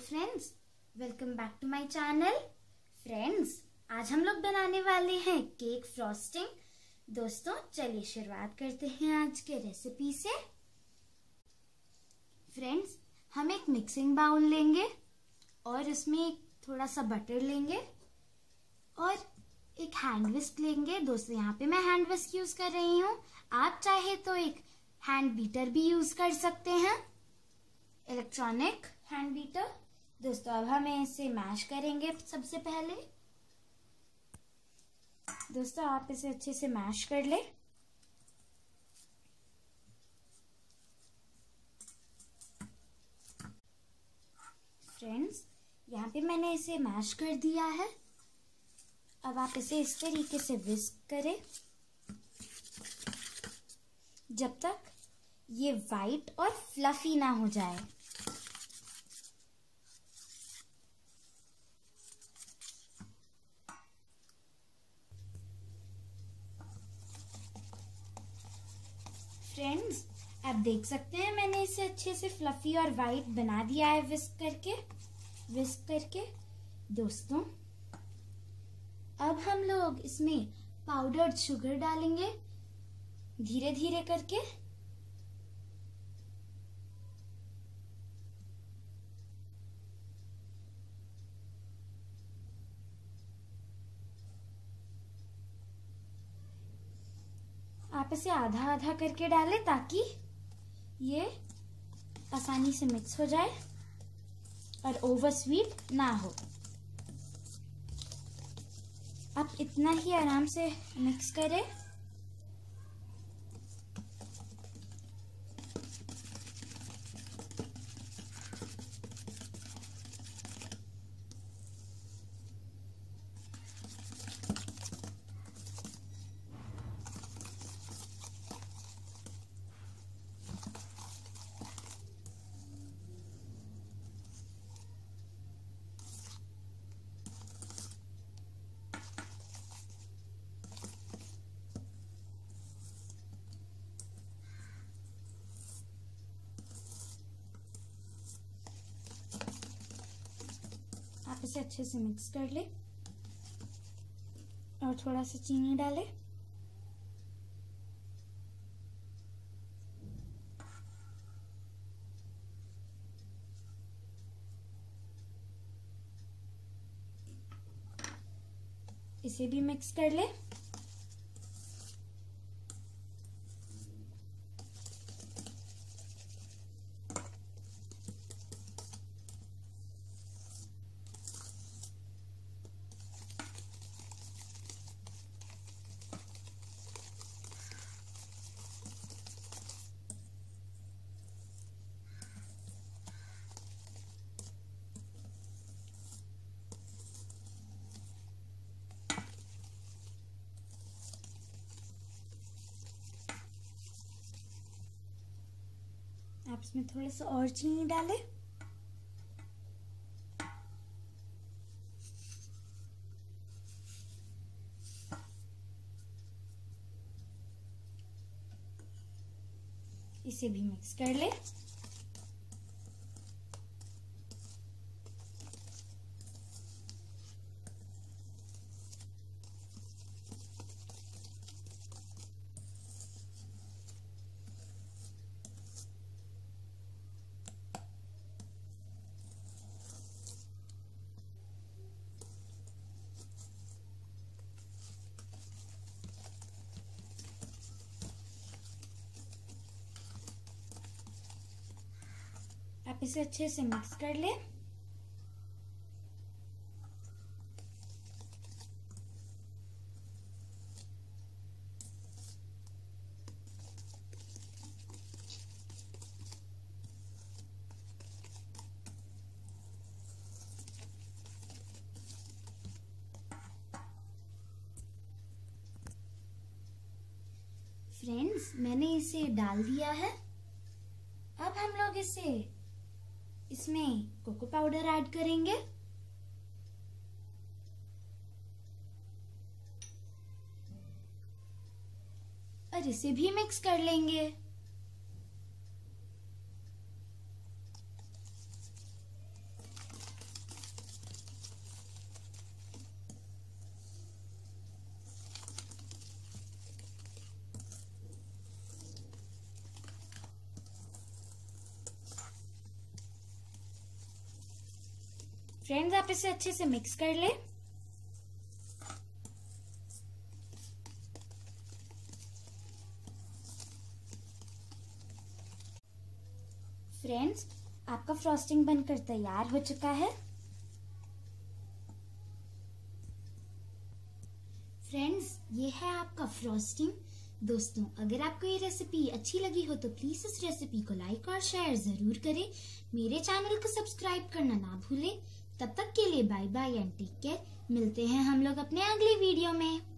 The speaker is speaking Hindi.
Friends, welcome back to my channel. Friends, आज हम लोग बनाने वाले हैं केक फ्रॉस्टिंग। दोस्तों, चलिए शुरुआत करते हैं आज के रेसिपी से। फ्रेंड्स, हम एक मिक्सिंग बाउल लेंगे और इसमें थोड़ा सा बटर लेंगे और एक हैंड विस्क लेंगे। दोस्तों, यहाँ पे मैं हैंड विस्क यूज कर रही हूँ। आप चाहे तो एक हैंड बीटर भी यूज कर सकते हैं, इलेक्ट्रॉनिक हैंड बीटर। दोस्तों, अब हम इसे मैश करेंगे। सबसे पहले दोस्तों, आप इसे अच्छे से मैश कर ले। फ्रेंड्स, यहाँ पे मैंने इसे मैश कर दिया है। अब आप इसे इस तरीके से विस्क करें जब तक ये वाइट और फ्लफी ना हो जाए। फ्रेंड्स, आप देख सकते हैं मैंने इसे अच्छे से फ्लफी और वाइट बना दिया है विस्क करके। दोस्तों, अब हम लोग इसमें पाउडर्ड शुगर डालेंगे धीरे धीरे करके। आप इसे आधा आधा करके डालें ताकि ये आसानी से मिक्स हो जाए और ओवर स्वीट ना हो। आप इतना ही आराम से मिक्स करें। आप इसे अच्छे से मिक्स कर ले और थोड़ा सा चीनी डालें। इसे भी मिक्स कर ले। आप इसमें थोड़ा सा और चीनी डालें। इसे भी मिक्स कर ले। आप इसे अच्छे से मिक्स कर ले। फ्रेंड्स, मैंने इसे डाल दिया है। अब हम लोग इसमें कोको पाउडर ऐड करेंगे। और इसे भी मिक्स कर लेंगे। फ्रेंड्स, आप इसे अच्छे से मिक्स कर ले। फ्रेंड्स, आपका फ्रॉस्टिंग बनकर तैयार हो चुका है। फ्रेंड्स, ये है आपका फ्रॉस्टिंग। दोस्तों, अगर आपको ये रेसिपी अच्छी लगी हो तो प्लीज इस रेसिपी को लाइक और शेयर जरूर करें। मेरे चैनल को सब्सक्राइब करना ना भूलें। तब तक के लिए bye bye and take care. मिलते हैं हम लोग अपने अगले वीडियो में।